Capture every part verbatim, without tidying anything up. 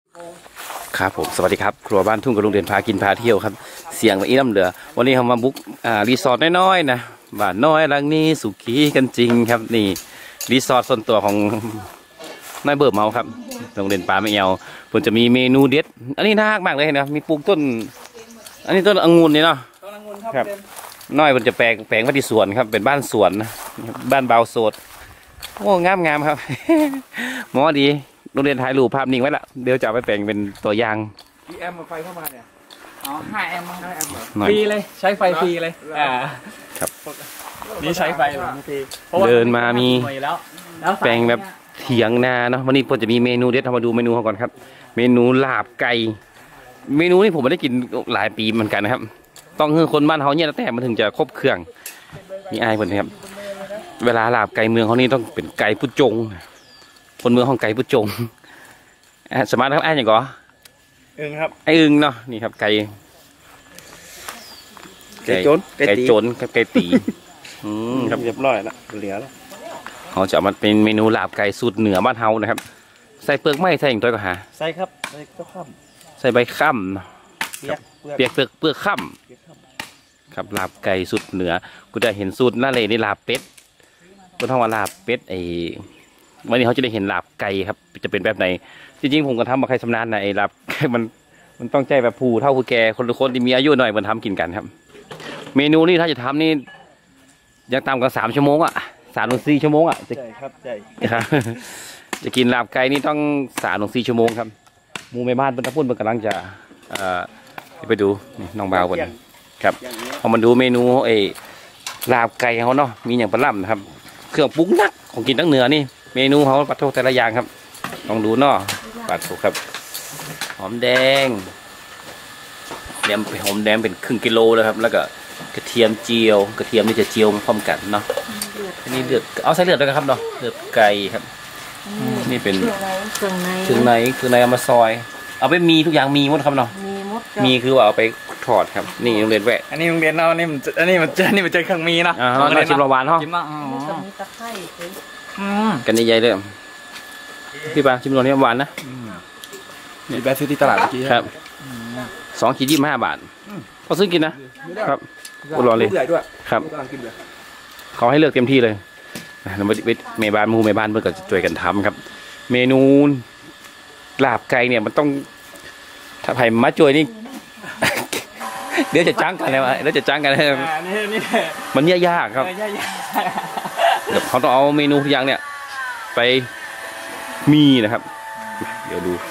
ครับผมสวัสดีครับครัวบ้านทุ่งกับลุงเด่นพากินพาเที่ยวครับเสียงแบบอีน้ำเหลือวันนี้เรามาบุกอ่ารีสอร์ทน้อยๆนะบ้านน้อยหลังนี้สุขีกันจริงครับนี่รีสอร์ทส่วนตัวของนายเบิร์ดเมาครับลุงเด่นปลาไม่เอาผมจะมีเมนูเด็ดอันนี้น่ารักมากเลยนะมีปลูกต้นอันนี้ต้นองุ่นนี่เนาะครับน้อยมันจะแปลงแปลงวัดที่สวนครับเป็นบ้านสวนบ้านเบาโสดโอ้งามงามครับหมอดีโรงเรียนถ่ายรูปภาพนิ่งไว้ละเดี๋ยวจะเอาไปแปลงเป็นตัวอย่างพี่แอมมาไฟเข้ามาเนี่ยอ๋อห้าแอมห้าแอมเหรอฟรีเลยใช้ไฟฟรีเลยอ่าครับนี่ใช้ไฟฟรีเดินมามีแปลงแบบเถียงนาเนาะวันนี้ผมจะมีเมนูเด็ดเรามาดูเมนูเขาก่อนครับเมนูลาบไก่เมนูนี้ผมไม่ได้กินหลายปีเหมือนกันนะครับต้องคือคนบ้านเขาเนี่ยแต่มันถึงจะครบเครื่องมีไอ้คนนี้ครับเวลาลาบไก่เมืองเขานี่ต้องเป็นไก่ผู้จงคนเมืองของไก่ผู้จงสมาร์ทครับไอ้อย่างก่ออึงครับไอ้อึงเนาะนี่ครับไก่ไก่โจนไก่โจนไก่ตีอืมครับเรียบร้อยแล้วเหลือแล้วเขาจะมาเป็นเมนูลาบไก่สูตรเหนือบ้านเฮานะครับใส่เปลือกไม้ใส่อย่างตัวก็หาใส่ครับใส่ก็ข้ามใส่ใบข้ามเนาะเปียกเปลือกเปลือกข้ามครับลาบไก่สูตรเหนือกูจะเห็นสูตรน่าเลยนี่ลาบเป็ดก็ต้องว่าลาบเป็ดไอ้วันนี้เขาจะได้เห็นลาบไก่ครับจะเป็นแบบไหนจริงๆผมก็ทำมาใครชำนาญนะไอ้ลาบมันมันต้องใจแบบผู้เท่าผู้แก่คนทุกคนที่มีอายุหน่อยมันทำกินกันครับเมนูนี้ถ้าจะทำนี่ยังต่ำกว่าสามชั่วโมงอ่ะสามถึงสี่ชั่วโมงอ่ะใช่ครับใช่ครับจะกินลาบไก่นี่ต้องสามถึงสี่ชั่วโมงครับมูไม่บ้านเป็นตะพุ่นมันกำลังจะเอ่อไปดูน้องบ่าวกันครับพอมาดูเมนูไอ้ลาบไก่เขาเนาะมีอย่างประหลาดนะครับเครื่องปรุงนักของกินทั้งเหนือนี่เมนูเขาปัดโทแต่ละอย่างครับลองดูเนาะปัดโทครับหอมแดงแดงหอมแดงเป็นครึ่งกิโลเลยครับแล้วก็กระเทียมเจียวกระเทียมนี่จะเจียวพร้อมกันเนาะอันนี้เลือดเอาใส่เลือดด้วยครับเนาะเลือดไก่ครับนี่เป็นเครื่องในเครื่องในเครื่องในเอามาซอยเอาไปมีทุกอย่างมีหมดครับเนาะมีหมดมีคือว่าเอาไปถอดครับนี่โรงเรียนแวะอันนี้โรงเรียนเราอันนี้มันอันนี้มันเจออันนี้มันเจอเครื่องมีนะโรงเรียนชิมระวานห้องมีตะไคร้กันใหญ่ๆเลยพี่ปาชิมรสนี่หวานนะนี่แบซื้อที่ตลาดเมื่อกี้ครับสองขีดยี่สิบห้าบาทพอซื้อกินนะครับอุดรเลยครับเขาให้เลือกเต็มที่เลยเราไปเมบานมูเมบานเพื่อจะช่วยกันทำครับเมนูลาบไก่เนี่ยมันต้องถ้าไผ่มาช่วยนี่เดี๋ยวจะจ้างกันเลยเดี๋ยวจะจ้างกันเลยมันยากๆครับเดี๋ยวเขาต้องเอาเมนูทุกอย่างเนี่ยไปมีนะครับเดี๋ยวดู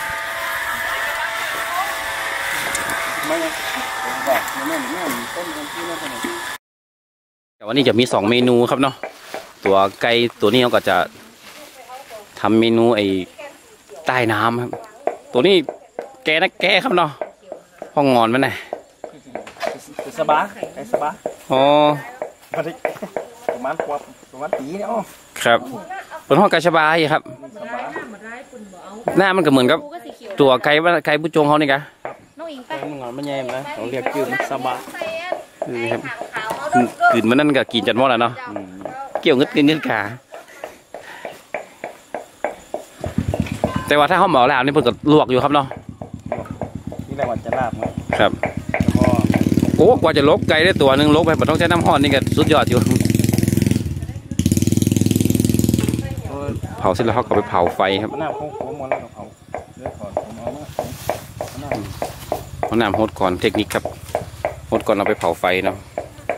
แต่วันนี้จะมีสองเมนูครับเนาะตัวไก่ตัวนี้เขาก็จะทำเมนูไอ้ใต้น้ำครับตัวนี้แกนะแกครับเนาะห้องงอนมันไงสบาไอ้สบาอ๋อประมาณกว่าประมาณปีเนี่ยอ๋อครับเป็นห้องไก่ชบายครับหน้ามันก็เหมือนกับตัวไก่ว่าไก่ผู้จงเขานี่กะมันงอนมันแย่นะเขาเรียกชื่อสบานี่ครับกลืนมันนั่นกับกินจัดมอดแล้วเนาะเกี่ยวเงึดเงึดเงึดขาแต่ว่าถ้าเขาหมอลาบนี่เพิ่งก็ลวกอยู่ครับเนาะนี่แหละวันจะลาบครับโอ้กว่าจะลกไก่ได้ตัวหนึ่งลกไปมันต้องใช้น้ำห่อนนี่ก็สุดยอดอยู่เผาเสร็จแล้วเขาก็ไปเผาไฟครับเอาน้ำฮดก่อนเทคนิคครับฮดก่อนเราไปเผาไฟเนาะ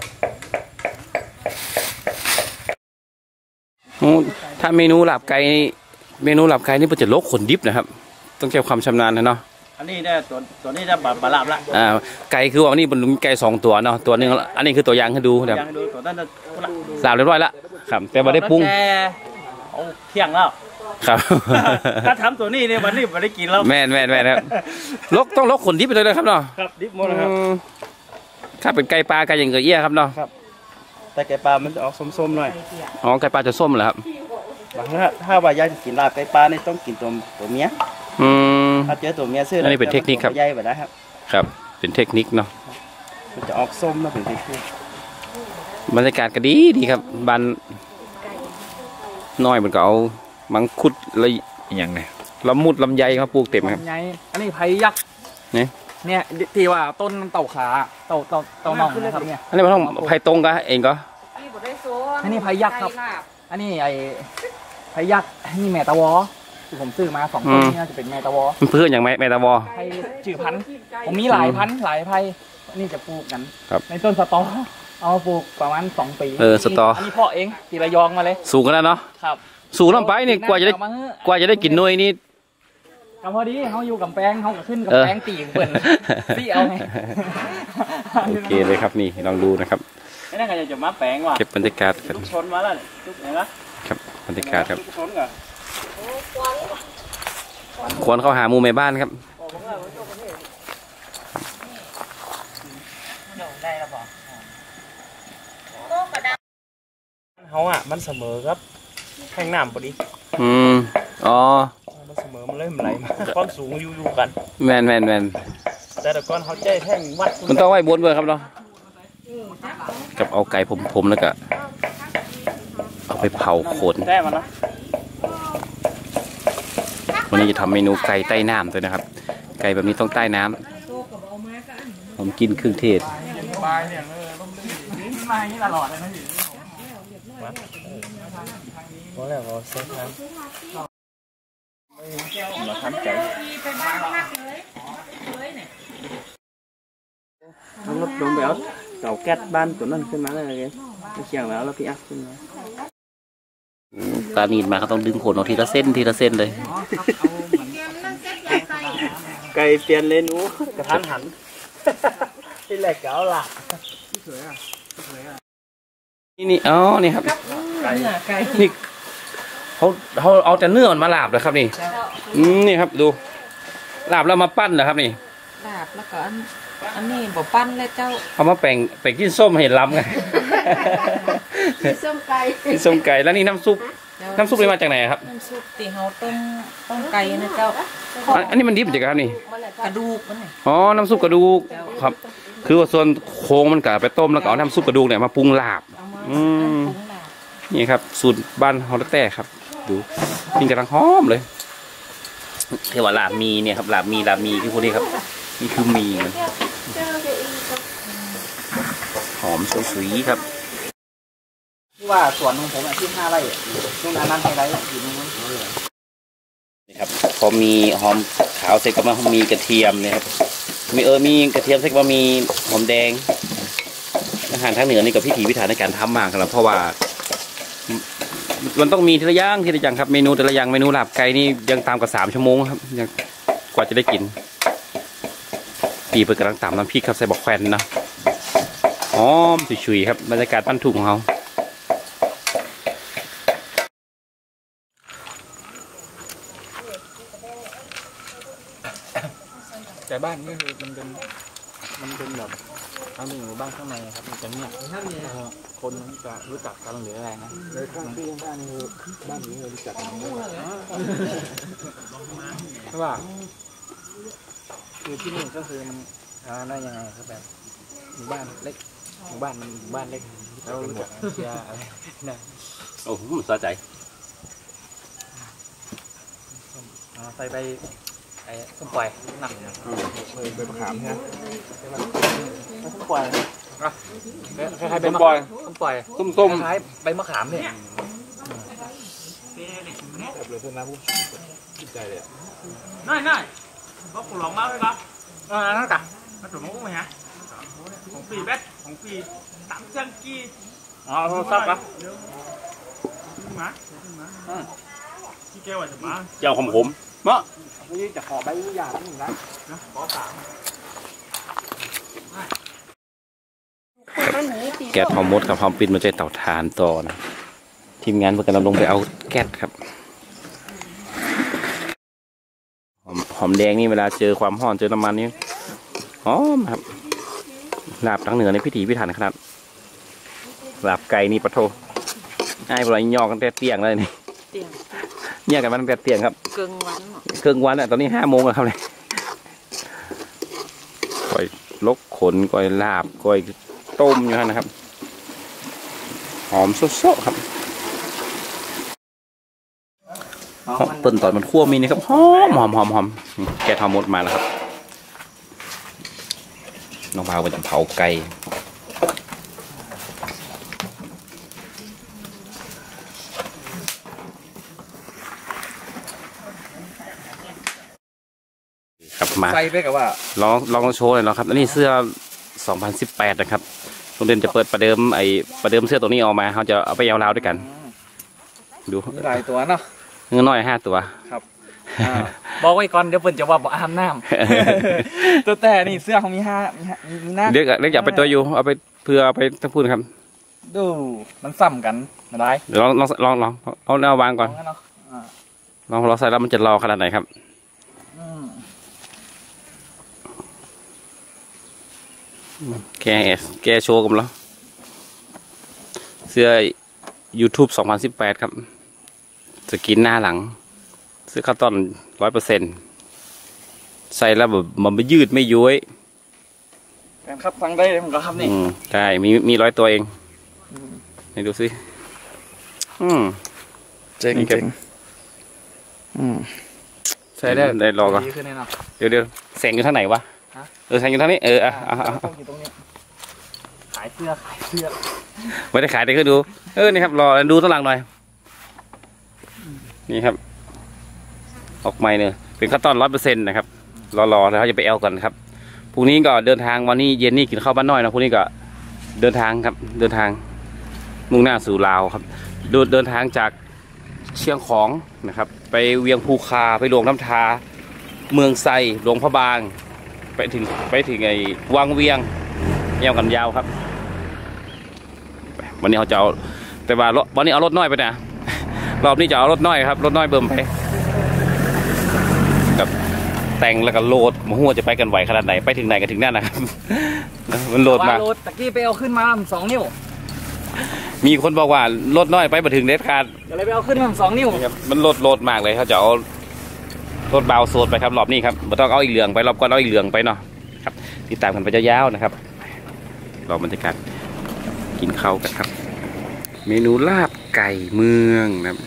ถ้าเมนูลาบไก่เมนูลาบไก่นี่มันจะลกขนดิบนะครับต้องใช้ความชำนาญนะเนาะอันนี้เนี่ยตัวตัวนี้จะบาบาลาบละอ่าไก่คือว่านี่มันมีไก่สองตัวเนาะตัวนึงอันนี้คือตัวอย่างให้ดูครับลาบเรียบร้อยแล้วครับแต่ไม่ได้ปรุงเที่ยงแล้วครับถ้าทำตัวนี้เนี่ยวันนี้ไม่ได้กินแล้วแม่นแม่นแม่นครับลกต้องลกขนดิบไปเลยนะครับเนาะครับดิบหมดเลยครับถ้าเป็นไก่ปลาไก่อย่างเงี้ยครับเนาะครับแต่ไก่ปลามันจะออกส้มๆหน่อยอ๋อไก่ปลาจะส้มเหรอครับถ้าถ้าว่าอยากจะกินลาบไก่ปลาเนี่ยต้องกินตัวตัวเมียอืมถ้าเจอตัวเมียซื้ออันนี้เป็นเทคนิคครับใหญ่แบบนั้นครับครับเป็นเทคนิคเนาะมันจะออกส้มแล้วเป็นเทคนิคบรรยากาศก็ดีดีครับบ้านน้อยมันก็เอามังคุดอะไรอย่างเนี้ยลำมุดลำไยมาปลูกเต็มครับลำไยอันนี้ไผ่ยักษ์นี่เนี่ยที่ว่าต้นเต่าขาเต่าเต่าเต่าหน่องนะครับเนี่ยอันนี้มันต้องไผ่ตรงกะเองก็อันนี้ไผ่ยักษ์ครับอันนี้ไอ้ไผ่ยักษ์นี่แม่ตะวอที่ผมซื้อมาสองต้นนี่น่าจะเป็นแม่ตะวอมันเพื่อนอย่างแม่แม่ตะวอไผ่จืดพันธุ์ผมมีหลายพันธุ์หลายไผ่นี่จะปลูกกันครับในต้นสตอเอามาปลูกประมาณสองปีเออสตออันนี้พ่อเองตีระยองมาเลยสูงกันแล้วเนาะครับสูงลำไปนี่กว่าจะได้กว่าจะได้กินหน่วยนี่ก็พอดีเขาอยู่กับแปงเขาก็ขึ้นกับเออแปงตีเปิ่นตีเอาไงโอเคเลยครับนี่ลองดูนะครับไม่น่าจะจะมาแปลงว่ะเก็บบรรยากาศกันลูกชนมาแล้วลูกไหนละครับบรรยากาศครับลูกชนก่อนควรเข้าหาหมู่แม่บ้านครับได้แล้วบอกเขาอ่ะมันเสมอครับแข่งน้ำพอดีอืมอ๋อมันเสมอมันเลยมันไหลมาก้อนสูงอยู่อยู่กันแมนแมนแมนแต่แต่ก้อนเขาใจแท่งวัดมันต้องไว้บนเบอร์ครับเนาะกับเอาไก่ผมผมแล้วก็เอาไปเผาขนแท่มันนะวันนี้จะทำเมนูไก่ใต้น้ำด้วยนะครับ ไก่แบบนี้ต้องใต้น้ำผมกินเครื่องเทศสบายเนี่ยเออร่มรื่นมาอย่างนี้ตลอดเลยนะพี่พอแล้วพอเซ็ตน้ำมาทำใจน้องรถลงไปเอาเต่าแก๊สบ้านตัวนั้นขึ้นมาเลยไงเชียงแล้วแล้วพี่อัพขึ้นมาตานีดมาก็ต้องดึงขนออกทีละเส้นทีละเส้นเลยไก่เปลี่ยนเลนูกระทันหันที่แรกเก๋าหลักสวยอ่ะสวยอ่ะนี่นี่อ๋อนี่ครับไก่ไก่นี่เขาเขาเอาแต่เนื้อมันมาลาบเลยครับนี่อืมนี่ครับดูลาบแล้วมาปั้นเหรอครับนี่ลาบแล้วก็อันอันนี้บ่ปั้นแล้วเจ้าเอามาแป่งแป่งกินส้มเห็นล้ำไงส้มไก่กินส้มไก่แล้วนี่น้ำซุปน้ำซุปนี่มาจากไหนครับน้ำซุปตีเฮาต้มต้มไก่นะเจ้าอันอันนี้มันดิบจากครับนี่กระดูกมันนี่อ๋อน้ำซุปกระดูกครับ คือว่าส่วนโครงมันกะไปต้มแล้วก็เอาน้ำซุปกระดูกเนี่ยมาปรุงลาบเอามาอืมปรุงลาบนี่ครับสูตรบ้านฮอลล์แต่ครับ ดูกินกำลังหอมเลยเรียกว่าลาบมีเนี่ยครับลาบมีลาบมีคือพวกนี้ครับนี่คือมีมันหอมสวยๆครับที่ว่าสวนของผมอ่ะที่ห้าไร่ช่วงนั้นนั่นไฮไลท์อยู่ตรงนู้นนี่ครับพอมีหอมขาวเสร็จก็มามีกระเทียมเนี่ยครับมีเออมีกระเทียมเสร็จก็มีหอมแดงอาหารทางเหนือนี่กับพิถีพิถันในการทำมากครับเพราะว่ามันต้องมีทีละอย่างทีละอย่างครับเมนูแต่ละอย่างเมนูลาบไก่นี่ยังตามกับสามชั่วโมงครับยังกว่าจะได้กินปีเปิดกำลังตำน้ำพริกครับใส่บอกแควนนะหอมฉุยๆครับบรรยากาศบ้านทุ่งของเขาแต่บ้านนี่คือมันเป็นมันเป็นแบบทางหนึ่งหรือบ้านข้างในครับมันจะเงียบคนมันจะรู้จักกันหรืออะไรนะเลยข้างที่ข้างๆนี่คือบ้านนี้เรารู้จักกันใช่ป่ะคือที่นี่ก็คือมันอ่าได้ยังไงครับแบบหมู่บ้านเล็กหมู่บ้านมันหมู่บ้านเล็กแล้วรู้จักเชียร์อะไรนะโอ้โหสะใจอ่าใส่ไปไอ้ส้มปล่อยหนักเลยใบมะขามใช่ไหมส้มปล่อยอ่ะคล้ายๆใบมะขามส้มปล่อยส้มคล้ายๆใบมะขามเนี่ยแบบเลยนะผู้จิตใจเลยน่ายน่ายเขาขุดหลงมาไหมครับอ่านั่นจ้ะมาจุ่มมุ้งไหมฮะของปีเบ็ดของปีสามจังกี้อ๋อโทรศัพท์ครับมาที่แก้วจะมาเจ้าของผมเนาะนี่จะขอใบอนุญาตนี่นะนะขอสามแก๊สหอมมดกับหอมปิ่นมาใจเตาถ่านต่อนะทีมงานเพื่อนกำลังลงไปเอาแก๊สครับหอมหอมแดงนี่เวลาเจอความร้อนเจอน้ำมันนี่หอมครับลาบทางเหนือในพิถีพิถันขนาดลาบไก่นี่ปะโทง่ายพวกเราย่อกันแต่เตียงเลยนี่เตียงเนี่ยกันมันแต่เตียงครับเกิงวันเหรอเครื่องวันอ่ะตอนนี้ห้าโมงแล้วครับเลยก้อยลกขนก้อยลาบก้อยต้มอยู่นะครับ หอมโซ่ๆครับเปิ่นตอนมันคั่วมีนี่ครับหอมหอมหอมหอมแกทำหมดมาแล้วครับน้องพาวไปจะเผาไก่ครับมาใส่ไปกับว่าลองลองโชว์เลยเนาะครับอันนี้เสื้อสองพันสิบแปดนะครับโรงเรียนจะเปิดประเดิมไอประเดิมเสื้อตัวนี้ออกมาเขาจะเอาไปยาวๆด้วยกันดูหลายตัวเนาะเงินน้อยห้าตัวครับบอกไว้ก่อนเดี๋ยวเพิ่นจะว่าบ่อาบน้ำตัวแต่นี่เสื้อของมีห้ามีห้ามีหน้าเรียกเรียกอย่าไปตัวอยู่เอาไปเพื่อเอาไปทั้งพูดครับดูมันซ้ำกันมาได้เดี๋ยวลองลองลองลองเอาเอาวางก่อนเนาะอ่าลองเราใส่แล้วมันจะรอขนาดไหนครับอืมแกแกโชว์กันแล้วเสื้อ YouTube สองพันสิบแปดครับสกินหน้าหลังเสื้อคาร์ตอนร้อยเปอร์เซ็นต์ใส่แล้วแบบมันไม่ยืดไม่ย้วยแฟนครับฟังได้เลยผมก็ครับนี่อืมใช่มีมีร้อยตัวเองให้ดูสิอืมเจ๋งเจ๋งอืมใส่ได้ได้รอก่อนดีขึ้นแน่นอนเดี๋ยวเดี๋ยวแสงอยู่ทางไหนวะฮะเออแสงอยู่ทางนี้เอออ่ะอ่ะอ่ะต้องอยู่ตรงนี้ขายเสื้อขายเสื้อไม่ได้ขายแต่ก็ดูเออนี่ครับรอดูต้นหลังหน่อยนี่ครับ ออกใหม่เนี่ยเป็นขั้นตอนร้อยเปอร์เซ็นต์นะครับรอรอแล้วเขาจะไปแอลกันครับพรุ่งนี้ก็เดินทางวันนี้เย็นนี่กินข้าวบ้านน้อยนะพรุ่งนี้ก็เดินทางครับเดินทางมุ่งหน้าสู่ลาวครับเดินเดินทางจากเชียงของนะครับ ไปเวียงภูคาไปหลวงน้ำทาเมืองไซหลวงพระบางไปถึงไปถึงไอ้วังเวียงแอวกันยาวครับวันนี้เขาจะเอาแต่ว่ารถวันนี้เอารถน้อยไปนะรอบนี้จะเอารถน้อยครับรถน้อยเบิ่มไปกับแต่งแล้วก็โหลดมาหัวจะไปกันไหวขนาดไหนไปถึงไหนกันถึงนั่นนะครับมันโหลดมาโหลดตะกี้ไปเอาขึ้นมาสองนิ้วมีคนบอกว่ารถน้อยไปมาถึงเด็ดขาดก็เลยไปเอาขึ้นมาสองนิ้วครับมันโหลดโหลดมากเลยเขาจะเอารถเบาโซดไปครับรอบนี้ครับไม่ต้องเอาอีกเหลืองไปรอบก่อนเอาอีกเหลืองไปเนาะครับติดตามกันไปยาวๆนะครับรอบรรยากาศกินข้าวกันครับ เมนูลาบไก่เมืองนะครับ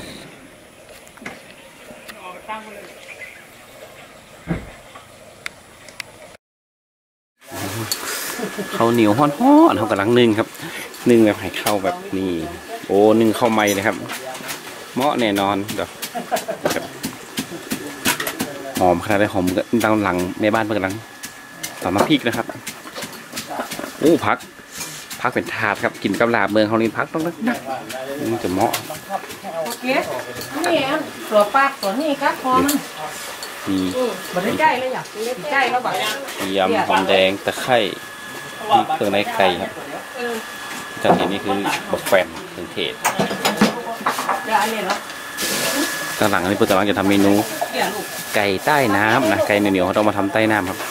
ข้าวเหนียวฮ้อนๆเขากำลังนึ่งครับนึ่งแบบให้เข้าแบบนี้โอ้นึ่งข้าวไหม้นะครับเหมาะแน่นอนเดี๋ยวหอมขนาดได้หอมดังหลังในบ้านเพื่อนกำลังตำน้ำพริกนะครับโอ้พักพักเป็นถาดครับกินกับลาบเมืองเขานี่พักต้องนักนักมันจะเหมาะโอเคนี่ตัวปากตัวนี้ก็คอมันมีมันได้ใจเลยอ่ะใจแล้วแบบเทียมหอมแดงตะไคร้มีเครื่องในไก่ครับจากนี้นี่คือบักแฟนเครื่องเทศเดี๋ยวอันนี้เนาะข้างหลังอันนี้เพื่อนกำลังจะทำเมนูไก่ใต้น้ำนะไก่เหนียวๆเขาต้องมาทำใต้น้ำครับ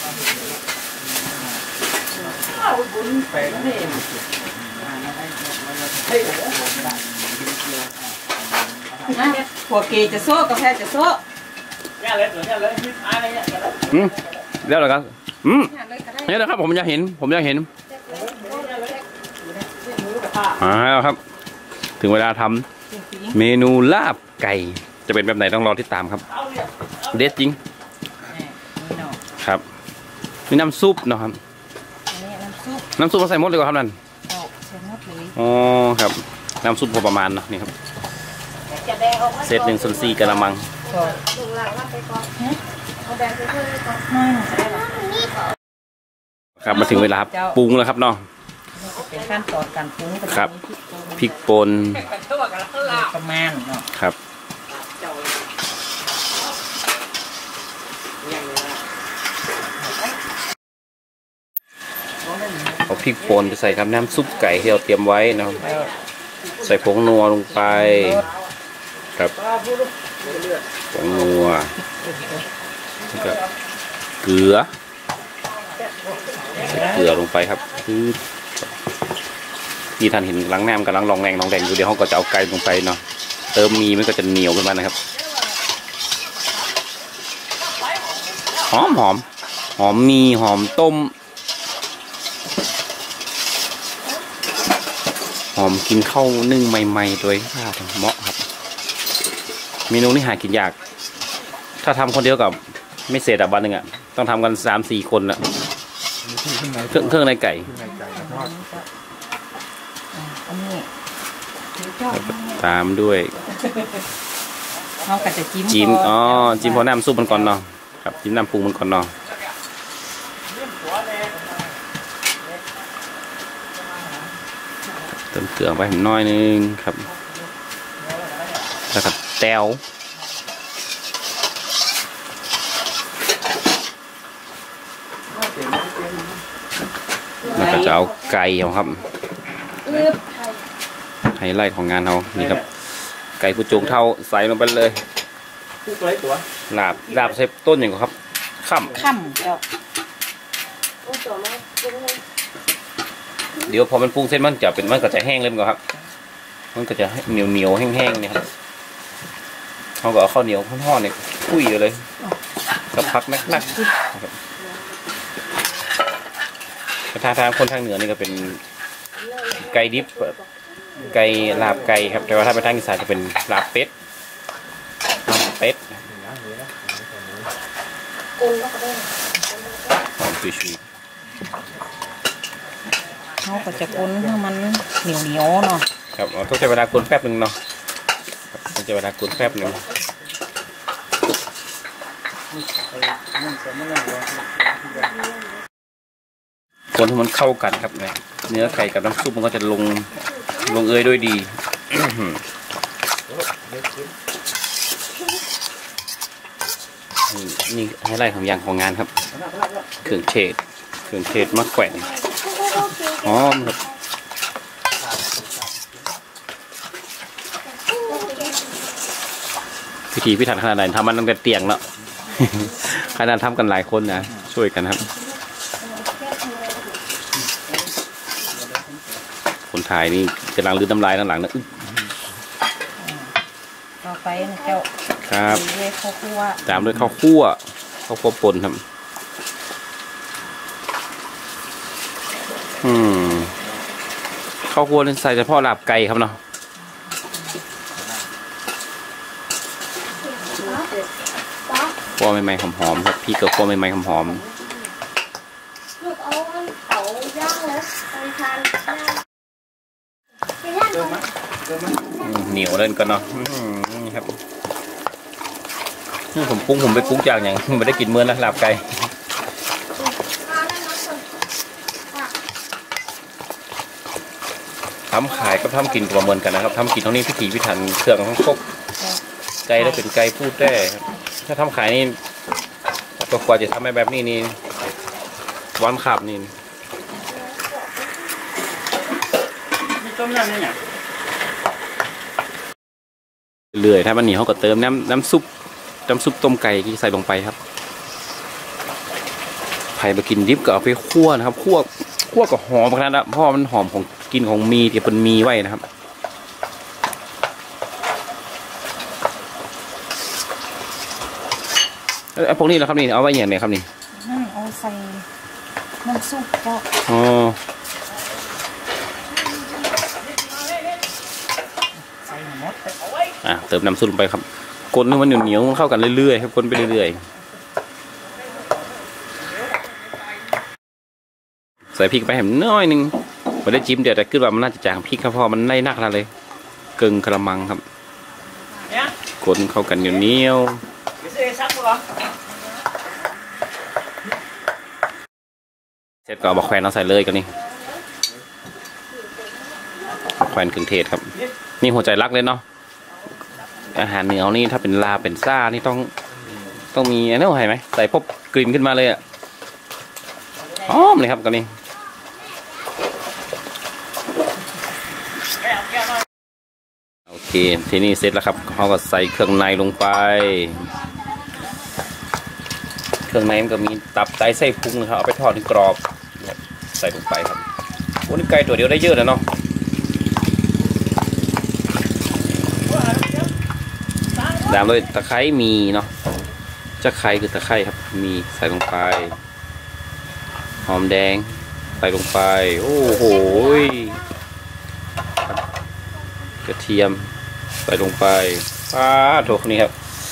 หัวเกจะโซ่กาแฟจะโซ่อืมเดี๋ยวเหรอครับอืมเนี่ยนะครับผมอยากเห็นผมอยากเห็นอ่าแล้วครับ ถึงเวลาทำเมนูลาบไก่จะเป็นแบบไหนต้องรอติดตามครับเด็ดจริงครับมีน้ำซุปเนาะครับน้ำซุปน้ำซุปมาใส่หมดเลยกว่าครับนั่นใส่หมดเลยอ๋อครับน้ำซุปพอประมาณเนาะนี่ครับเซตหนึ่งส่วนสี่กะละมังครับมาถึงเวลาปรุงแล้วครับเนาะเป็นขั้นตอนการปรุงครับพริกป่นประมาณเนาะครับเอาพริกป่นไปใส่กับน้ำซุปไก่ที่เราเตรียมไว้นะครับใส่ผงนัวลงไปครับผงนัวแล้วก็เกลือใส่เกลือลงไปครับคือที่ท่านเห็นล้างน้ำกำลังลองแรงลองแรงอยู่เดี๋ยวเขาก็จะเอาไก่ลงไปเนาะเติมมีมันก็จะเหนียวขึ้นมานะครับหอมหอมหอมมีหอมต้มหอมกินข้าวนึ่งใหม่ๆโดยข้าวเหมาะครับเมนูนี้หากินยากถ้าทำคนเดียวกับไม่เสร็จอะวันหนึ่งอะต้องทำกันสามสี่คนอะเครื่องเครื่องในไก่อันนี้ตามด้วยเราก็จะจิ้มจิ้มอ๋อจิ้มพอน้ำซุปมันก่อนเนาะครับจิ้มน้ำปรุงมันก่อนเนาะเติมเกลือไปน้อยนึงครับแล้วก็แต้วแล้วก็จะเอาไก่เอาครับไฮไลท์ของงานเรานี่ครับไก่ผู้จงเท่าใส่ลงไปเลยลาบลาบใส่ต้นอย่างครับข้ำข้ำแล้วเดี๋ยวพอมันปรุงเส้นมันจะเป็นมันก็จะแห้งเลยมั้งครับมันก็จะเหนียวเหนียวแห้งๆเนี่ยครับเขาก็เอาข้าวเหนียวข้าวๆเนี่ยคุยเลยกับพักนักๆทางทางคนทางเหนือนี่ก็เป็นไก่ดิบไก่ลาบไก่ครับแต่ว่าถ้าไปทางอีสานจะเป็นลาบเป็ดลาบเป็ดหอมชุยๆเขาก็จะคนให้มันเหนียวเหนียวเนาะครับต้องใช้เวลาคนแป๊บหนึ่งเนาะต้องใช้เวลาคนแป๊บหนึ่งคนให้มันเข้ากันครับเนี่ยเนื้อไก่กับน้ำซุปมันก็จะลงลงเอยด้วยดีนี่ให้ไล่ของยางของงานครับเครื่องเทศเครื่องเทศมะแขวนหอมครับพิธีพิถันขนาดไหนทำมันตั้งแต่เตียงแล้วขนาดทำกันหลายคนนะช่วยกันครับคนถ่ายนี่กำลังลื้อน้ำลายด้านหลังนะต่อไปนะเจ้าครับด้วยข้าวคั่วตามด้วยข้าวคั่วข้าวคั่วป่นครับอืมข้าวคั่วนี่ใส่เฉพาะลาบไก่ครับเนาะคั่วใหม่ๆหอมๆครับพี่ก็คั่วใหม่ๆหอมๆลูกเอาเต๋าย่างแล้วไปทานเหนียวเล่นกันเนาะนี่ครับผมปรุงผมไปปรุงจากอย่างไม่ได้กินเมื่อนะลาบไก่ทำขายก็ทำกินประเมินกันนะครับทำกินเท่านี้พิถีพิถันเครื่องทั้งครบไก่แล้วเป็นไก่พูดได้ถ้าทำขายนี่ก็กว่าจะทำให้แบบนี้นี่วันขับนี่ต้มยำนี่เนี่ยเลื่อยถ้ามันเหนียวเขาก็เติมน้ำน้ำซุปน้ำซุปต้มไก่ที่ใส่ลงไปครับไผ่มากินดิบก็เอาไปคั่วนะครับคั่วคั่วกับหอมขนาดนั้นเพราะมันหอมของกินของมีที่เป็นมีไว้นะครับไอ้พวกนี้แล้วครับนี่เอาไว้อย่างไรครับนี่เอาใส่น้ำซุปก็อ๋ออ่ะเติมน้ำซุปลงไปครับคนให้มันเหนียวๆเข้ากันเรื่อยๆครับคนไปเรื่อยๆใส่พริกไปแหมน้อยนึงไม่ได้จิ้มเดี๋ยวแต่ขึ้นว่ามันน่าจะจางพริกครับเพราะมันได้นักแล้วเลยเกิงกระมังครับคนเข้ากันเหนียวเสร็จก็บอกแควนเอาใส่เลยกันนี่แควนเครื่องเทศครับนี่หัวใจรักเลยเนาะอาหารเหนียวนี่ถ้าเป็นลาเป็นซ่านี่ต้องต้องมีอันนี้เห็นไหมใส่พบกลิ่นขึ้นมาเลยอ่ะหอมเลยครับกันนี่โอเคทีนี้เสร็จแล้วครับเขาก็ใส่เครื่องในลงไปเครื่องในมันก็มีตับไตไส้พุงนะครับเอาไปทอดในกรอบใส่ลงไปครับโอ้นี่ไก่ตัวเดียวได้เยอะนะเนาะตามด้วยตะไคร้มีเนาะจะไคร้คือตะไคร้ครับมีใส่ลงไปหอมแดงใส่ลงไปโอ้โหกระเทียมใส่ลงไปปลาถูกนี่ครับ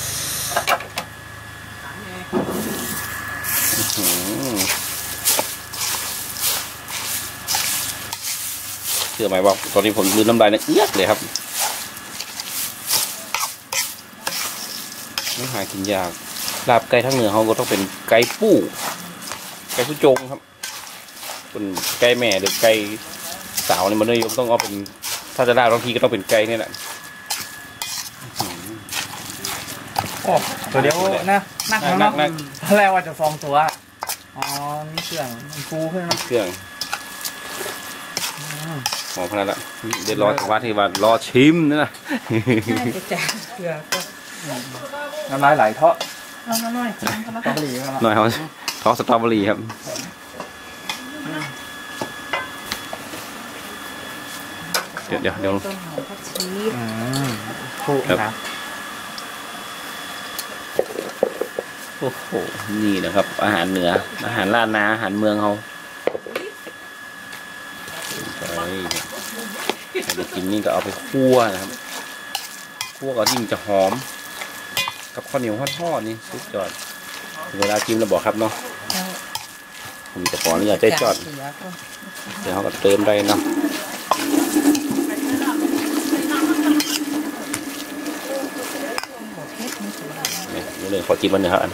เชื่อไหมว่าตอนนี้ผมลืมน้ำลายเนี่ยเอื้อกเลยครับไม่หากินยากลาบไก่ทั้งเหนือเขาก็ต้องเป็นไก่ปู้ไก่ผู้จงครับเป็นไก่แม่หรือไก่สาวนี่มันนิยมต้องเอาเป็นถ้าจะลาบบางทีก็ต้องเป็นไก่นี่แหละโอ้ตัวเดียวนะนักนักนักแล้วว่าจะฟองตัวอ๋อนี่เครื่องฟูขึ้นมาเครื่องหอมขนาดละเดี๋ยวรอถึงว่าที่ว่ารอชิมนะจะแจกเกลือก็น้ำลายไหลเทาะเอามาหน่อยสตรอเบอรี่หน่อยเขาทอสตรอเบอรี่ครับเดี๋ยวเดี๋ยวเดี๋ยวต้นหอมผักชีถูกครับโอ้โหนี่นะครับอาหารเหนืออาหารล้านนาอาหารเมืองเขาใช่ไปกินนี่ก็เอาไปคั่วนะครับคั่วก็ยิ่งจะหอมกับข้าวเหนียวทอดๆนี่สุดยอดเวลาจิ้มเราบอกครับเนาะผมจะขออนุญาตใจจอดเดี๋ยวเขาก็เติมได้เนาะนี่เลยขอจิ้มมันหนึ่งครับอัน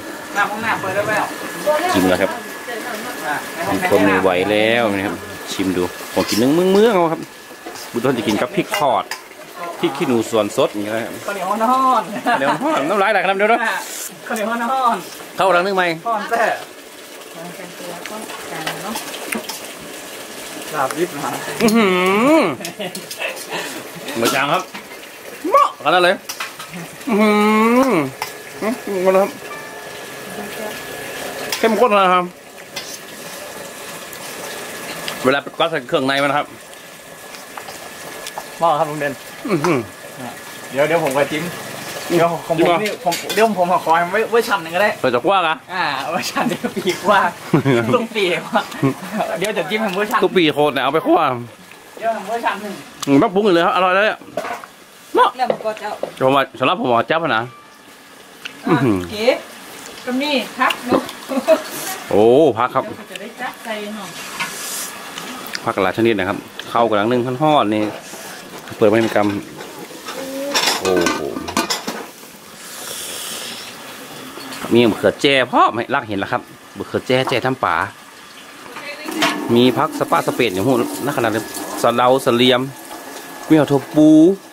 จิ้มแล้วครับมีคนมือไหวแล้วนะครับชิมดูผมกินนึ่งเมืองเมืองครับบุตรจะกินกับพริกทอดพริกขี้หนูส่วนสดอย่างเงี้ยครับข้าวเหนียวฮ้อนเดี๋ยวฮ้อนน้ำลายไหลครับเดี๋ยวด้วยข้าวเหนียวฮ้อนเข้ารังนึงไหมฮ้อนแท้ลาบดิบนะอือหือมาจางครับเหมาะขนาดเลยอือหือมาแล้วครับเข้มข้นนะครับเวลาก็ใส่เครื่องในมันครับหม้อครับลุงเด่นเดี๋ยวเดี๋ยวผมก็จิ้มเดี๋ยวผมนี่ผมเดี๋ยวผมขอคอยไว้ไว้ชั้นหนึ่งก็ได้เปิดจากว่ากันอ่าไว้ชั้นเดี๋ยวปีกว่าลุงปีกว่าเดี๋ยวจะจิ้มผมไว้ชั้นตุปีโคตรเนี่ยเอาไปคั่วเดี๋ยวผมไว้ชั้นหนึ่งต้องปรุงเลยครับอร่อยเลยเนาะแล้วมันก็จะผมว่าสำหรับผมว่าจับนะเก๋ก็มีพักเนาะโอ้พักครับจะได้จับใจหน่อยผักหลายชนิดนะครับเข้ากระลังนึ่งทอดนี่เปิดไว้เป็นกรรมโอ้โหมีมะเขือแจ้พ่อไม่รักเห็นแล้วครับมะเขือแจ้แจ้ทำป่ามีพักสปาสเปดอย่างหูนักขนาดสะเลาสะเลียมมีหัวโถปู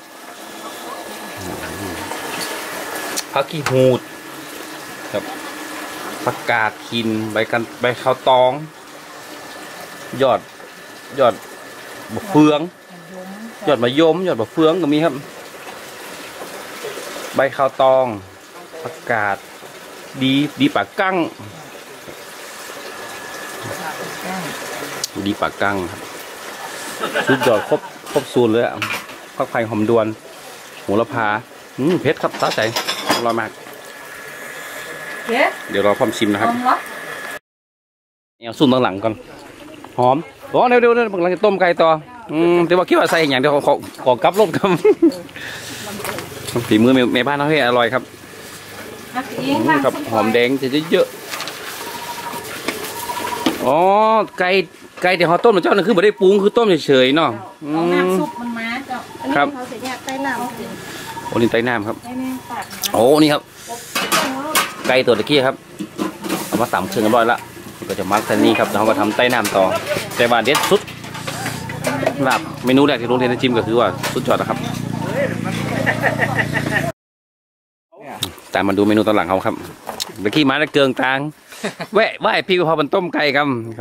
พักขี้หูดครับผักกาดขินใบกันใบข้าวตองยอดยอดบะเฟืองยอดมะยมยอดบะเฟืองก็มีครับใบข้าวตองผักกาดดีดีปากกั้งดีปากกั้งครับชุดยอดครบครบสูตรเลยอ่ะผักไผ่หอมดวนโหระพาอืมเผ็ดครับสะใจอร่อยมากเดี๋ยวรอพร้อมชิมนะครับเอาซุ่มตั้งหลังก่อนหอมรอเดี๋ยวเดี๋ยวเดี๋ยวกำลังจะต้มไก่ต่ออืมเดี๋ยวว่าคิดว่าใส่อย่างเดียวขอขอกลับรถครับฝีมือแม่บ้านเขาให้อร่อยครับครับหอมแดงจะเยอะอ๋อไก่ไก่ที่เขาต้มเจ้านั่นคือไม่ได้ปรุงคือต้มเฉยๆเนาะน้ำซุปมันมาเจ้าครับเขาเสียใต้น้ำโอ้นี่ใต้น้ำครับโอ้นี่ครับไก่ตัวตะกี้ครับเอามาสามเชิงกันร้อยละก็จะมักแต่นี่ครับแล้วเขาก็ทำใต้น้ำต่อแต่ว่าเด็ดสุดลาบเมนูแรกที่โรงเรียนจิ้มก็คือว่าสุดยอดนะครับแต่มาดูเมนูตอนหลังเขาครับเมื่อกี้มาแล้วเกิงกลางแวะไหว้พี่ก็พอมันต้มไก่ครับครับ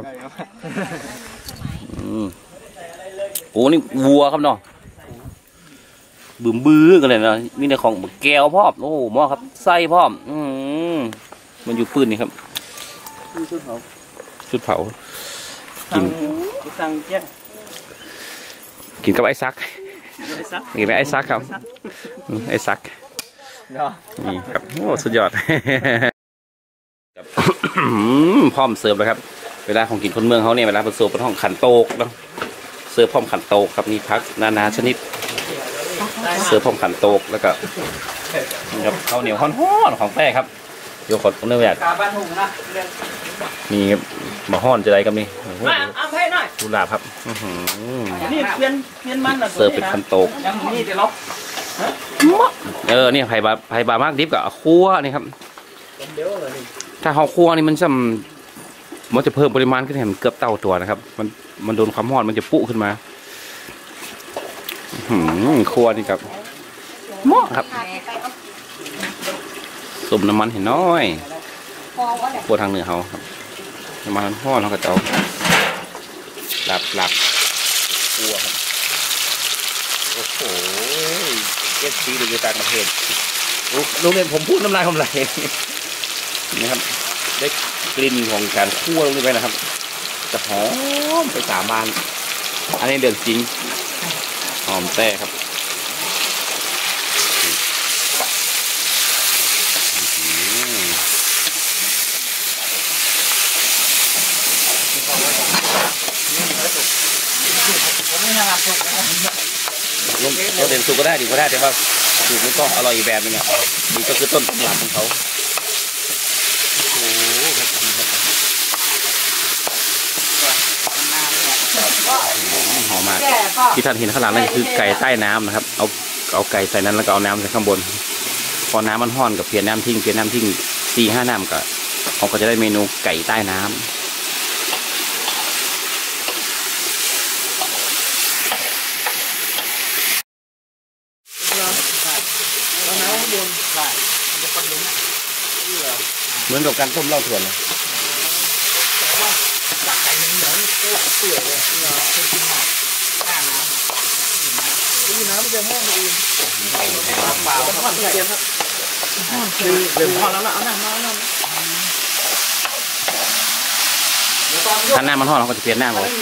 โอ้นี่วัวครับเนาะบึ้มบื้อกันเลยนะมีแต่ของแก้วพร้อมโอ้หม้อครับไส้พร้อมอืมมันอยู่ปืนนี่ครับชุดเผาชุดเผากินกินกับไอ้ซักกินกับไอ้ซักครับไอ้ซักนี่ครับโอ้สุดยอดพร้อมเสิร์ฟเลยครับเวลาของกินคนเมืองเขาเนี่ยเวลาผสมเป็นห้องขันโตกเนาะเสิร์ฟพร้อมขันโตกครับนี่พักนานาชนิดเสิร์ฟพร้อมขันโตกแล้วก็นี่ครับข้าวเหนียวฮ้อนๆของแป้ครับโยกขดเนื้อแบบนี่ครับมาฮ้อนจะได้กับนี่ดูลาบครับนี่เปลี่ยนเปลี่ยนมันเสิร์ฟเป็นคันโตกยังนี่เดี๋ยวเราเออเนี่ยไผ่บาไผ่บามากดิบกับคั่วนี่ครับถ้าเขาคั่วนี่มันจะมันจะเพิ่มปริมาณขึ้นแห่งเกือบเท่าตัวนะครับมันมันโดนความร้อนมันจะปุขึ้นมาคั่วนี่ครับเหมาะครับสมน้ำมันเห็นน้อยคั่วทางเหนือเขาครับน้ำมันห่อนเขาก็จะเอาหลับหลับคั่วครับโอ้โหเอฟซีหรือต่างประเทศลูกเรียนผมพูดน้ำลายทำไรนะครับได้กลิ่นของการคั่วลงไปนะครับจะหอมไปสามบานอันนี้เดือดจริงหอมแต้ครับลงเราเด่นสุกก็ได้ดีก็ได้แต่ว่าสูตรมันก็อร่อยอีกแบบนึงอ่ะนี่ก็คือต้นตำรับของเขาโอ้หอมมากที่ท่านเห็นข้างหลังนั่นคือไก่ใต้น้ำนะครับเอาเอาไก่ใส่นั้นแล้วก็เอาน้ำใส่ข้างบนพอน้ำมันห้อนกับเปลี่ยนน้ำทิ้งเปลี่ยนน้ำทิ้งสี่ห้าน้ำก็เขาก็จะได้เมนูไก่ใต้น้ำเหมือนกับการต้มเหล้าถ่วนนะน้ำมันจะแห้งเองเปล่าๆครับคือเดือดพอแล้วนะเอาหน้ามาแล้วถ้าหน้ามันห่อเราก็จะเปลี่ยนหน้าเลย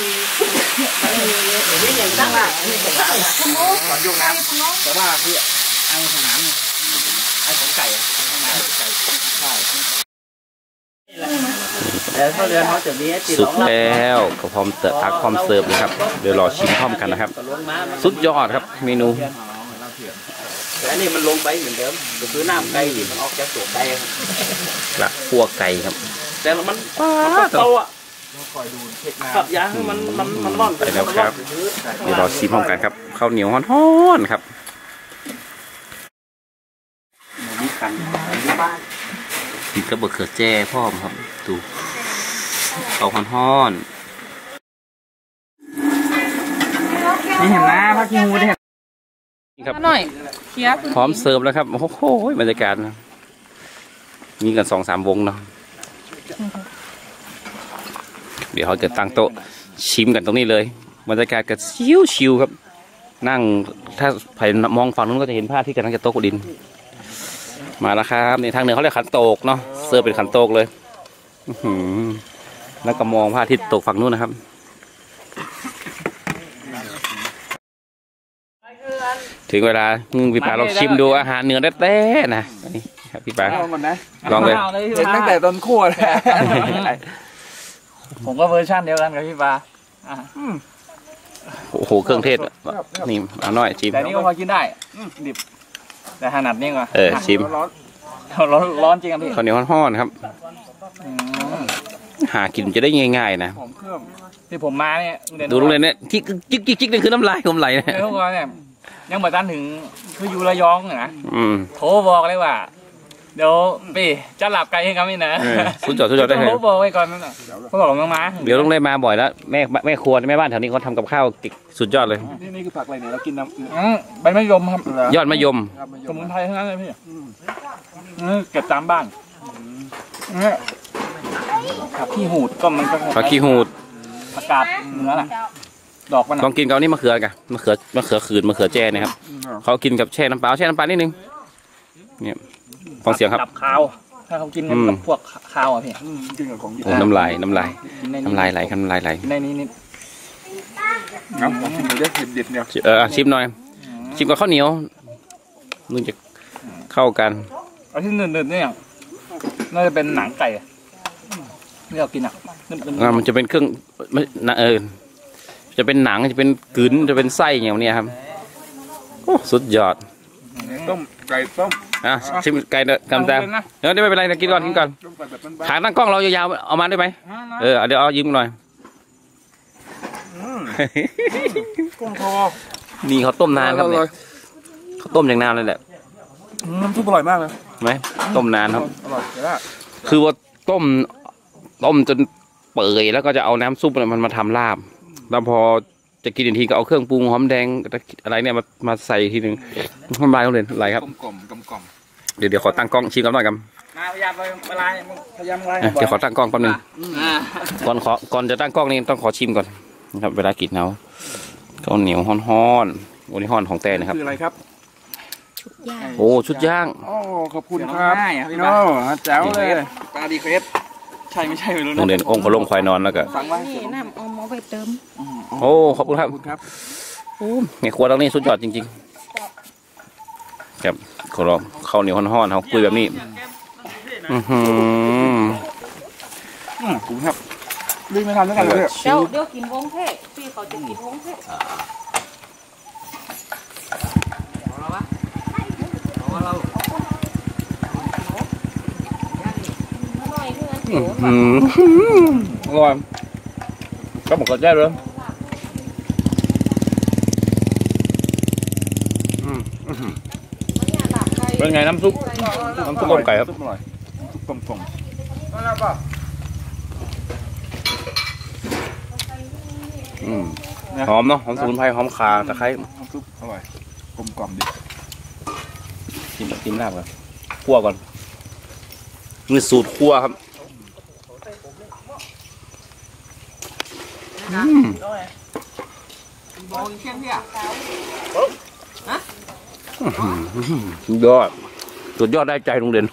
ก่อนโยกน้ำแต่ว่าคือไอ้สนามไอ้ของไก่ไก่ใช่สุกแล้วก็พร้อมเติร์ฟพักพร้อมเสิร์ฟนะครับเดี๋ยวรอชิมพร้อมกันนะครับสุดยอดครับเมนูแต่อันนี้มันลงไปเหมือนเดิมก็คือน้ำไก่มันออกจากตัวไก่ละคั่วไก่ครับแต่มันโตอ่ะขับยางมันมันมันร้อนไปแล้วครับเดี๋ยวรอชิมพร้อมกันครับข้าวเหนียวฮ้อนๆครับนี่ก็บะเขือแจ้พร้อมครับดูเอาฮ้อนๆนี่เห็นนะพักขี้งูได้ครับหน่อยพร้อมเสิร์ฟแล้วครับโอ้โหบรรยากาศมีกันสองสามวงเนาะเดี๋ยวเขาจะตั้งโต๊ะชิมกันตรงนี้เลยบรรยากาศก็ชิวๆครับนั่งถ้าใครมองฝั่งนู้นก็จะเห็นภาพที่กำลังจะโต๊ะดินมาแล้วครับในทางเหนือเขาเรียกขันโตกเนาะเสิร์ฟเป็นขันโตกเลยแล้วก็มองพระอาทิตย์ตกฝั่งนู้นนะครับถึงเวลาพี่ปาลองชิมดูอาหารเหนือแท้ๆนะนี่ครับพี่ปาลองเลยเห็นตั้งแต่ตอนคั่วเลยผมก็เวอร์ชันเดียวกันกับพี่ปาโอ้โหเครื่องเทศนี่เอาหน่อยชิมแต่นี่ก็พอกินได้ดิบแต่ถนัดนี่กว่าเออชิมร้อนร้อนจริงครับพี่ข้าวเหนียวฮ้อนๆครับหากินจะได้ง่ายๆนะที่ผมมาเนี่ยดูโรงเรียนเนี่ยที่จิ๊กจิ๊กจิ๊กนี่คือน้ำลายผมไหลนะทุกคนเนี่ยยังมาตันถึงคืออยู่ระยองนะโทรบอกเลยว่าเดี๋ยวปีจะหลับไกลให้กันไม่นะสุดยอดสุดยอดได้เลยโทรบอกไว้ก่อนนั่นแหละเขาบอกมาเดี๋ยวต้องได้มาบ่อยแล้วแม่แม่ครัวแม่บ้านแถวนี้เขาทำกับข้าวสุดยอดเลยนี่นี่คือผักอะไรเนี่ยเรากินน้ำใบมะยมครับยอดมะยมสมุนไพรทั้งนั้นเลยพี่เก็บตามบ้านผักขี้หูดก็มันก็ผักขี้หูดผักกาดเนื้อน่ะดอกมันลองกินกับนี่มะเขือกันมะเขือมะเขือขืนมะเขือแจ้นะครับเขากินกับแช่น้ำปลาแช่น้ำปลานิดนึงเนี่ยฟังเสียงครับดับคาวถ้าเขากินกับพวกคาวอ่ะพี่กินกับของน้ำลายน้ำลายน้ำลายไหลน้ำลายไหลในนี้นิดครับชิมได้ดิบๆเนี่ยเออชิมหน่อยชิมกับข้าวเหนียวมันจะเข้ากันเอาที่หนึบๆเนี่ยน่าจะเป็นหนังไก่ที่เรากินอ่ะมันจะเป็นเครื่องเออจะเป็นหนังจะเป็นกลืนจะเป็นไส้อย่างนี้ครับโอ้สุดยอดต้มไก่ต้มอ่ะชิมไก่กำจังเดี๋ยวไม่เป็นไรนะกินก่อนกินก่อนขาตั้งกล้องเรายาวๆเอามาได้ไหมเออเดี๋ยวเอายืมหน่อยกุ้งคอนี่เขาต้มนานครับเนี่ยเขาต้มอย่างนานเลยแหละน้ำซุปอร่อยมากเลยไหมต้มนานครับอร่อยเลยอะคือว่าต้มต้มจนเปื่อยแล้วก็จะเอาน้ำซุปมันมาทำลาบแล้วพอจะกินอีกทีก็เอาเครื่องปรุงหอมแดงอะไรเนี่ยมามาใส่ทีนึงทำลายเขาเลยอะไรครับกลมกลมกลมเดี๋ยวเดี๋ยวขอตั้งกล้องชิมกันหน่อยครับมาพยายามเวลาพยายามอะไรเดี๋ยวขอตั้งกล้องแป๊บนึงก่อนขอก่อนจะตั้งกล้องนี่ต้องขอชิมก่อนนะครับเวลากินเนาะข้าวเหนียวฮ้อนๆโอ้นี่ฮ้อนของแต่นะครับคืออะไรครับโอ้ชุดย่างโอ้ขอบคุณครับพี่น้องแจ๋วเลยปลาดีเครสใช่ไม่ใช่ไม่รู้นะโรงเรียนองค์พระลงควายนอนแล้วก็นี่น้ำเอามาไปเติมโอ้ขอบคุณครับโอ้เนี่ยครัวตรงนี้สุดยอดจริงๆครับขอลองข้าวเหนียวฮ้อนๆเขาคุยแบบนี้อือหืออืมคุณครับรีบไม่ทำด้วยกันเลยเดี๋ยวเดี๋ยวกินวงเทศพี่เขาจะกินวงเทศอืมอร่อยก็หมดกระเจี๊ยบเลยเป็นไงน้ำซุปน้ำซุปต้มไก่ครับอร่อยกลมกลมหอมเนาะหอมสมุนไพรหอมข่าตะไคร้น้ำซุปอร่อยกลมกล่อมดีกินกินลาบก่อนคั่วก่อนนี่สูตรคั่วครับอืมยอดสุดยอดได้ใจโรงเรียน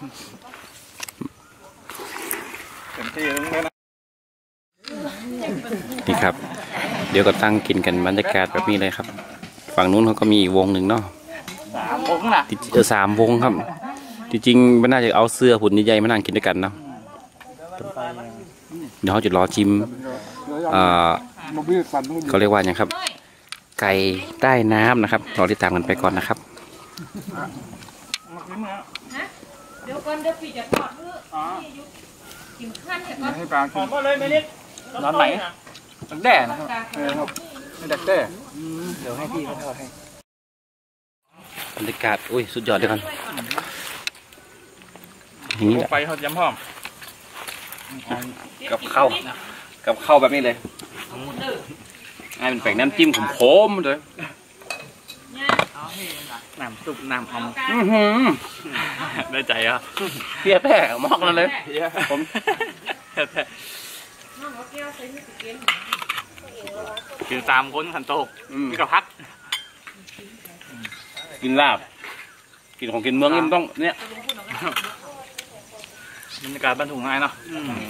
นี่ครับเดี๋ยวก็ตั้งกินกันบรรยากาศแบบนี้เลยครับฝั่งนู้นเขาก็มีวงหนึ่งเนาะสามวงล่ะเออสามวงครับจริงๆมันน่าจะเอาเสื้อหุ่นใหญ่ๆมานั่งกินด้วยกันเนาะเดี๋ยวเขาจะรอชิมเขาเรียกว่าอย่างครับไก่ใต้น้ำนะครับรอติดตามกันไปก่อนนะครับเดี๋ยวก่อนเดี๋ยวพี่จะทอดเพื่อกินข้าวเนี่ยก่อนให้ปลาหอมเลยไม่นิดนอนไหนดักแด้นะครับดักแด้เดี๋ยวให้พี่เขาทอดให้บรรยากาศอุ้ยสุดยอดเลยกันนี่ไปเขาย้ำพร้อมกับข้าวกับข้าวแบบนี้เลยไอ้เป็นแป้งน้ำจิ้มขมๆเลยน้ำซุปน้ำหอมได้ใจอ่ะเพี้ยแป้มอกนั่นเลยผมกินตามคนขันโตกนี่กับพักกินลาบกินของกินเมืองนี่มันต้องเนี่ยบรรยากาศบ้านถุงง่ายเนาะ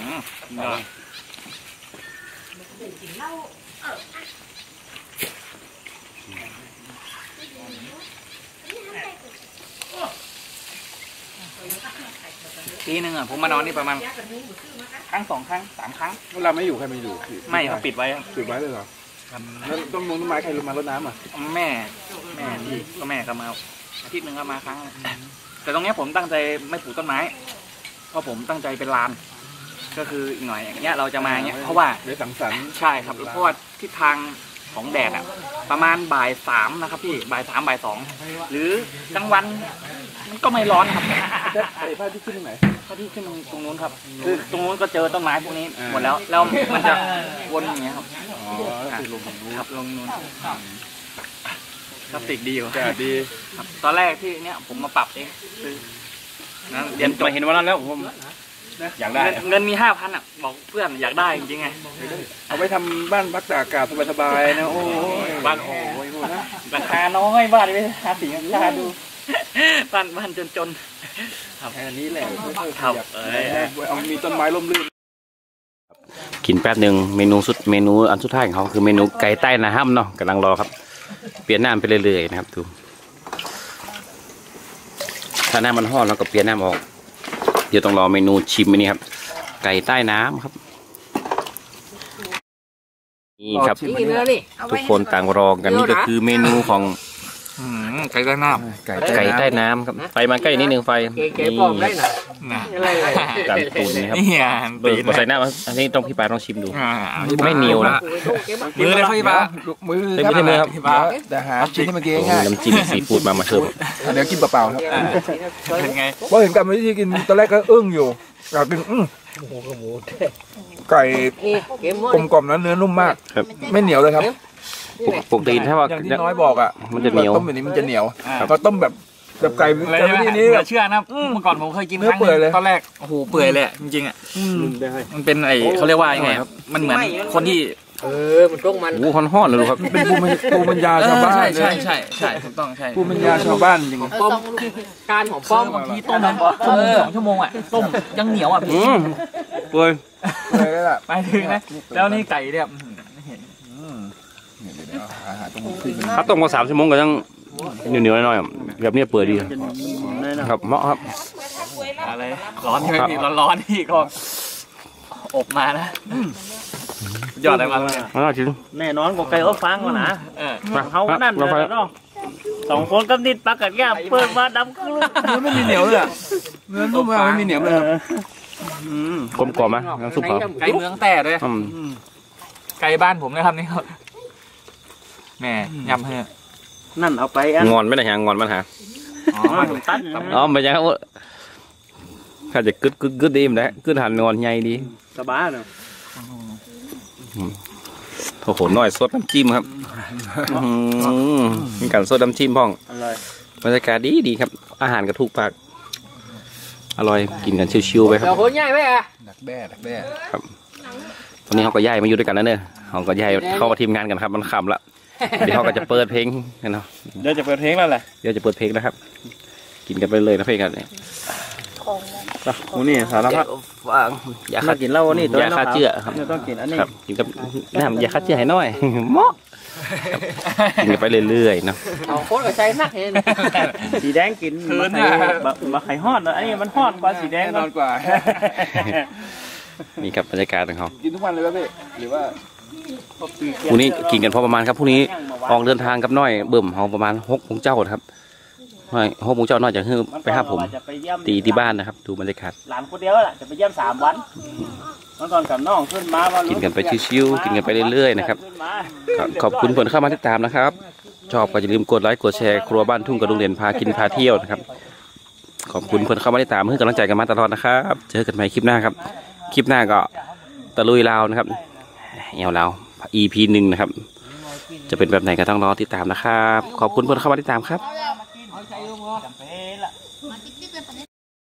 ทีนึงอ่ะผมมานอนนี่ประมาณครั้งสองครั้งสามครั้งเวลาไม่อยู่ใครไม่อยู่ไม่เขาปิดไว้ปิดไว้เลยเหรอแล้วต้นมงต้นไม้ใครลงมารดน้ำอ่ะแม่แม่ที่ก็แม่ก็มาอาทิตย์หนึ่งก็มาครั้งแต่ตรงนี้ผมตั้งใจไม่ปลูกต้นไม้เพราะผมตั้งใจเป็นลานก็คืออีกหน่อยอย่างเงี้ยเราจะมาเงี้ยเพราะว่าเดี๋ยวสังสรรค์ใช่ครับเพราะว่าทิศทางของแดดอ่ะประมาณบ่ายสามนะครับพี่บ่ายสามบ่ายสองหรือกลางวันมันก็ไม่ร้อนครับไอ้พระที่ขึ้นตรงไหนพระที่ขึ้นตรงนู้นครับคือตรงนู้นก็เจอต้นไม้พวกนี้หมดแล้วแล้วมันจะวนอย่างเงี้ยครับอ๋อคือลงตรงนู้นครับลงนู้นกราฟิกดีอยู่แต่ดีครับตอนแรกที่เนี้ยผมมาปรับเองคือเรียนมาเห็นวันนั้นแล้วผมอยากได้เงินมีห้าพันอ่ะบอกเพื่อนอยากได้จริงๆไงเอาไปทำบ้านพักตากอากาศสบายๆนะโอ้ยบ้านโอ้ยราคาน้อยบ้านไปหาสีราคาดูบ้านบ้านจนๆครับอันนี้แหละครับเออเอามีต้นไม้ร่มรื่นกินแป๊บหนึ่งเมนูสุดเมนูอันสุดท้ายของเขาคือเมนูไก่ใต้น้ำเนาะกำลังรอครับเปลี่ยนน้ำไปเรื่อยๆนะครับดูถ้าน้ำมันห่อนเราก็เปลี่ยนน้ำออกเดี๋ยวต้องรอเมนูชิมอันนี้ครับไก่ใต้น้ำครับนี่ครับทุกคนต่างรอกันนี่ก็คือเมนูของไก่ใต้น้ำไก่ใต้น้ำครับไฟมาใกล้นิดนึงไฟนี่การตุนนะครับนี่อ่ะเบิกมาใส่หน้าอันนี้ต้องพี่ปาต้องชิมดูไม่เหนียวนะมือเลยพี่ปามือไม่ใช่มือครับพี่ปาแต่หาชิ้นที่เมื่อกี้ง่ายน้ำจิ้มซีฟู้ดมามาเสิร์ฟเดี๋ยวกินเปล่าๆครับเป็นไงว่าเห็นกันวิธีกินตอนแรกก็อึ้งอยู่อยากกินอึ้งไก่กลมๆนะเนื้อนุ่มมากไม่เหนียวเลยครับปกติถ้าว่าอย่างที่น้อยบอกอ่ะมันจะเหนียวต้มแบบนี้มันจะเหนียวพอต้มแบบแบบไก่ไก่วิธีนี้แบบเชื่อนะเมื่อก่อนผมเคยกินเนื้อเปื่อยเลยตอนแรกโอ้โหเปื่อยเลยจริงๆอ่ะมันเป็นไอเขาเรียกว่ายังไงครับมันเหมือนคนที่เออมันต้องมันโอ้ฮ้อนๆเลยลูกครับเป็นภูมิภูมิปัญญาชาวบ้านใช่ใช่ใช่ใช่ถูกต้องใช่ภูมิปัญญาชาวบ้านจริงป้อมการของป้อมบางทีต้มชั่วโมงสองชั่วโมงอ่ะต้มยังเหนียวอ่ะพี่เปื่อยเลยล่ะไปถึงนะแล้วนี่ไก่เนี่ยถ้าต้มมาสามชั่วโมงก็ยังเหนียวๆหน่อยๆแบบนี้เปื่อยดีครับเหมาะครับอะไรร้อนใช่ไหมพี่ร้อนๆนี่ก็อบมานะยอดอะไรมาเนี่ยมาจริงแน่นอนกว่าไก่อบฟางกว่านะเออเขานั่นเลยเนาะสองคนกับนิดปากกัดแก้มเปิดมาดำครึ่งเนื้อไม่มีเหนียวเลยเนื้อนุ่มมากไม่มีเหนียวเลยครับกลมกล่อมไหมน้ำซุปเขาไก่เมืองแต่ด้วยอืมไก่บ้านผมนะครับนี่ครับแม่ยำเฮ้ยนั่นเอาไปอันงอนไม่ได้หางอนมันหาอ๋อมาถึงตันอ๋อไม่ใช่ครับข้าจะกึดกึดกึดดีมั้ยนะกึดหันงอนใหญ่ดีสบายเนาะโอ้โหน้อยสดน้ำจิ้มครับมีการสดน้ำจิ้มพ่องอร่อยบรรยากาศดีดีครับ อาหารกระทุกปากอร่อยกินกันชิวๆไปครับเราคนใหญ่ไหมอ่ะดักแด้ดักแด้ตอนนี้เขาก็ย้ายมาอยู่ด้วยกันแล้วเนี่ยเขาก็ย้ายเข้ามาทีมงานกันครับมันขำละเดี๋ยวเขาก็จะเปิดเพลงกันเนาะเดี๋ยวจะเปิดเพลงแล้วแหละเดี๋ยวจะเปิดเพลงนะครับ กินกันไปเลยนะเพลงกันเนี่ยโอ้นี่สารพัดฟางยามาฆ่ากินเหล้านี่ยาฆ่าเชื้อครับต้องกินอันนี้ครับกินกับน้ำยาฆ่าเชื้อให้น้อยเหมาะกินกันไปเรื่อยๆเนาะเอาโคตรกับใจนักเห็นสีแดงกินมาไข่มาไข่ฮอดนะอันนี้มันฮอดกว่าสีแดงแน่นอนกว่านี่ครับบรรยากาศของเขากินทุกวันเลยป่ะพี่หรือว่าพรุ่งนี้กินกันพอประมาณครับพรุ่งนี้ออกเดินทางกับน้อยเบิ่มเขาประมาณหกโมงเจ้าครับน้อยหกโมงเจ้าน้อยจะคือไปหาผมตีที่บ้านนะครับ ดูบรรยากาศหลานคนเดียวแหละจะไปเยี่ยมสามวันเมื่อก่อนกับน้องขึ้นมาว่ากินกันไปชิวๆกินกันไปเรื่อยๆนะครับขอบคุณคนเข้ามาติดตามนะครับ ชอบก็อย่าลืมกดไลค์กดแชร์ครัวบ้านทุ่งกระดุงเด่นพากินพาเที่ยวนะครับขอบคุณคนเข้ามาติดตามเพื่อกำลังใจกันมาตลอดนะครับเจอกันใหม่คลิปหน้าครับคลิปหน้าก็ตะลุยลาวนะครับเอวลาว อี พี หนึ่งนะครับจะเป็นแบบไหนก็ต้องรอติดตามนะครับขอบคุณคนเข้ามาติดตามครับจำเป็นละ